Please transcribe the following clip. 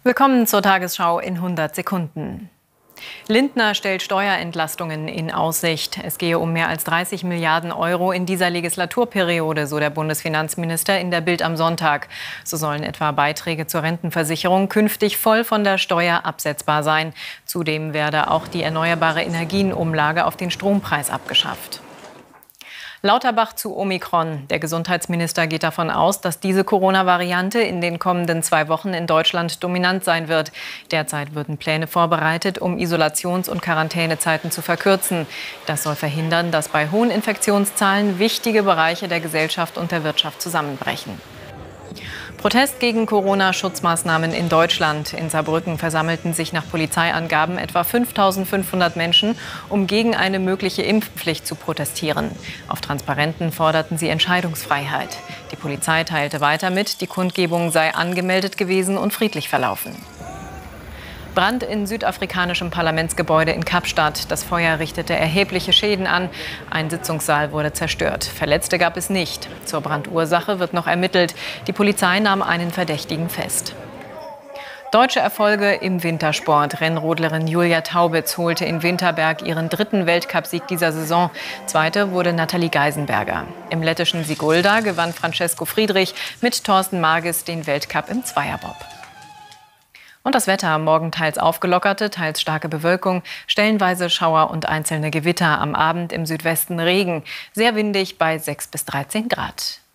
Willkommen zur Tagesschau in 100 Sekunden. Lindner stellt Steuerentlastungen in Aussicht. Es gehe um mehr als 30 Milliarden Euro in dieser Legislaturperiode, so der Bundesfinanzminister in der Bild am Sonntag. So sollen etwa Beiträge zur Rentenversicherung künftig voll von der Steuer absetzbar sein. Zudem werde auch die erneuerbare Energienumlage auf den Strompreis abgeschafft. Lauterbach zu Omikron. Der Gesundheitsminister geht davon aus, dass diese Corona-Variante in den kommenden 2 Wochen in Deutschland dominant sein wird. Derzeit würden Pläne vorbereitet, um Isolations- und Quarantänezeiten zu verkürzen. Das soll verhindern, dass bei hohen Infektionszahlen wichtige Bereiche der Gesellschaft und der Wirtschaft zusammenbrechen. Protest gegen Corona-Schutzmaßnahmen in Deutschland. In Saarbrücken versammelten sich nach Polizeiangaben etwa 5.500 Menschen, um gegen eine mögliche Impfpflicht zu protestieren. Auf Transparenten forderten sie Entscheidungsfreiheit. Die Polizei teilte weiter mit, die Kundgebung sei angemeldet gewesen und friedlich verlaufen. Brand in südafrikanischem Parlamentsgebäude in Kapstadt. Das Feuer richtete erhebliche Schäden an. Ein Sitzungssaal wurde zerstört. Verletzte gab es nicht. Zur Brandursache wird noch ermittelt. Die Polizei nahm einen Verdächtigen fest. Deutsche Erfolge im Wintersport. Rennrodlerin Julia Taubitz holte in Winterberg ihren 3. Weltcupsieg dieser Saison. Zweite wurde Nathalie Geisenberger. Im lettischen Sigulda gewann Francesco Friedrich mit Thorsten Marges den Weltcup im Zweierbob. Und das Wetter, morgen teils aufgelockerte, teils starke Bewölkung, stellenweise Schauer und einzelne Gewitter, am Abend im Südwesten Regen. Sehr windig bei 6 bis 13 Grad.